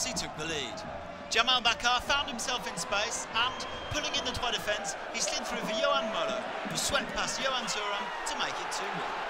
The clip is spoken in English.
Chelsea took the lead. Jamal Bakar found himself in space and, pulling in the Troyes defence, he slid through for Johan Muller, who swept past Johan Thuram to make it 2-1.